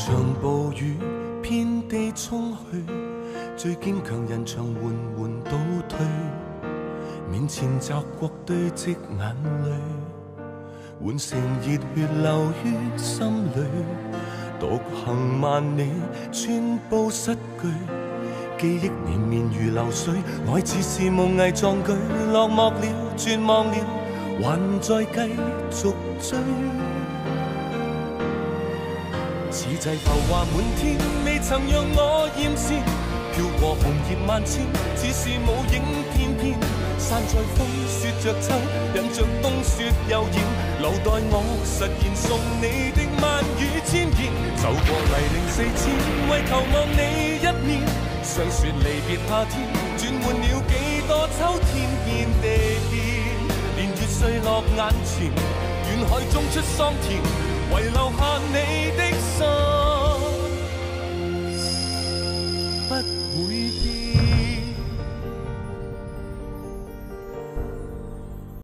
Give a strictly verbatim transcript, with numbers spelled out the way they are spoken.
場暴雨遍地衝去，最堅強人像緩緩倒退，面前澤國堆積眼淚，換成熱血流於心裏，獨行萬里寸步失據，記憶綿綿如流水，愛似是夢偽壯舉，落寞了絕望了，還在繼續追。此際浮華滿天，未曾讓我厭倦，飄過紅葉萬千，只是舞影翩翩。山在風，雪着秋，引着冬雪又現，留待我實現送你的萬語千言。走過泥濘四千，為求望你一面，想說離別夏天，轉換了幾多秋天變地變，年月碎落眼前，願海中出桑田，遺留下你的心。